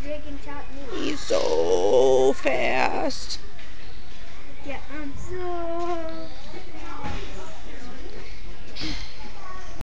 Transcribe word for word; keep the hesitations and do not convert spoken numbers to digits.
Dragon shot me. He's so fast. Yeah, I'm so